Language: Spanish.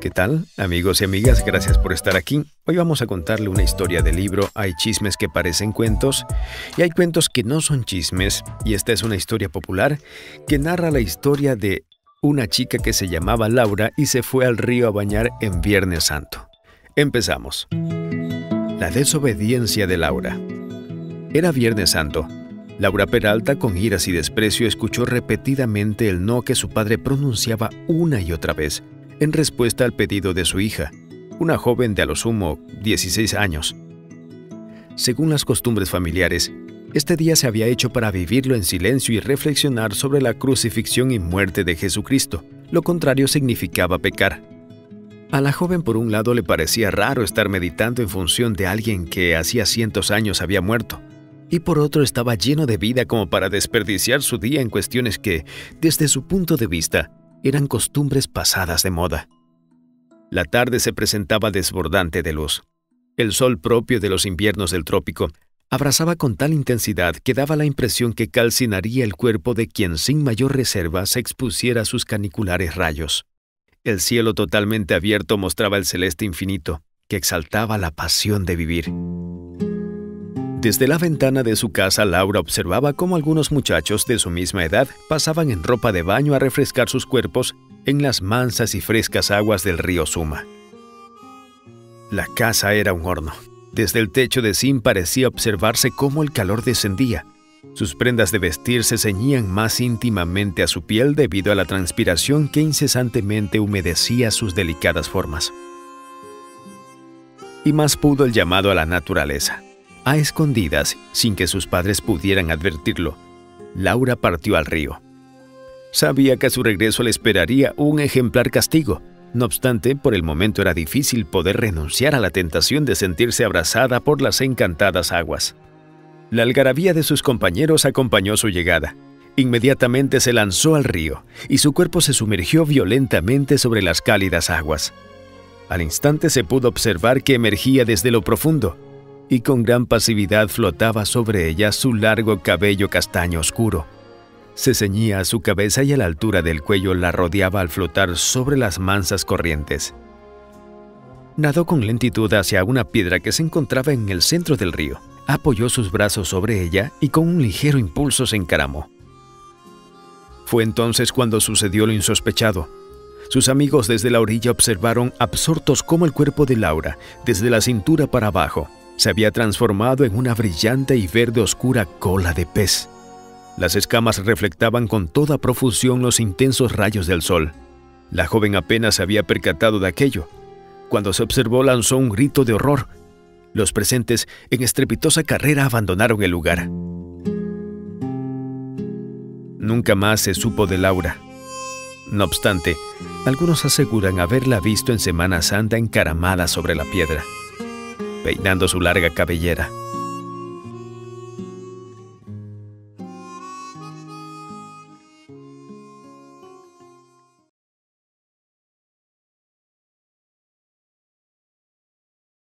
¿Qué tal, amigos y amigas? Gracias por estar aquí. Hoy vamos a contarle una historia del libro Hay chismes que parecen cuentos y hay cuentos que no son chismes, y esta es una historia popular que narra la historia de una chica que se llamaba Laura y se fue al río a bañar en Viernes Santo. Empezamos. La desobediencia de Laura. Era Viernes Santo. Laura Peralta, con iras y desprecio, escuchó repetidamente el no que su padre pronunciaba una y otra vez, en respuesta al pedido de su hija, una joven de a lo sumo 16 años. Según las costumbres familiares, este día se había hecho para vivirlo en silencio y reflexionar sobre la crucifixión y muerte de Jesucristo. Lo contrario significaba pecar. A la joven, por un lado, le parecía raro estar meditando en función de alguien que hacía cientos años había muerto, y por otro estaba lleno de vida como para desperdiciar su día en cuestiones que, desde su punto de vista, eran costumbres pasadas de moda. La tarde se presentaba desbordante de luz. El sol, propio de los inviernos del trópico, abrasaba con tal intensidad que daba la impresión que calcinaría el cuerpo de quien sin mayor reserva se expusiera a sus caniculares rayos. El cielo totalmente abierto mostraba el celeste infinito, que exaltaba la pasión de vivir. Desde la ventana de su casa, Laura observaba cómo algunos muchachos de su misma edad pasaban en ropa de baño a refrescar sus cuerpos en las mansas y frescas aguas del río Suma. La casa era un horno. Desde el techo de zinc parecía observarse cómo el calor descendía. Sus prendas de vestir se ceñían más íntimamente a su piel debido a la transpiración que incesantemente humedecía sus delicadas formas. Y más pudo el llamado a la naturaleza. A escondidas, sin que sus padres pudieran advertirlo, Laura partió al río. Sabía que a su regreso le esperaría un ejemplar castigo. No obstante, por el momento era difícil poder renunciar a la tentación de sentirse abrazada por las encantadas aguas. La algarabía de sus compañeros acompañó su llegada. Inmediatamente se lanzó al río, y su cuerpo se sumergió violentamente sobre las cálidas aguas. Al instante se pudo observar que emergía desde lo profundo, y con gran pasividad flotaba sobre ella su largo cabello castaño oscuro. Se ceñía a su cabeza y a la altura del cuello la rodeaba al flotar sobre las mansas corrientes. Nadó con lentitud hacia una piedra que se encontraba en el centro del río. Apoyó sus brazos sobre ella y con un ligero impulso se encaramó. Fue entonces cuando sucedió lo insospechado. Sus amigos desde la orilla observaron absortos cómo el cuerpo de Laura, desde la cintura para abajo, se había transformado en una brillante y verde oscura cola de pez. Las escamas reflectaban con toda profusión los intensos rayos del sol. La joven apenas se había percatado de aquello. Cuando se observó, lanzó un grito de horror. Los presentes, en estrepitosa carrera, abandonaron el lugar. Nunca más se supo de Laura. No obstante, algunos aseguran haberla visto en Semana Santa encaramada sobre la piedra, peinando su larga cabellera.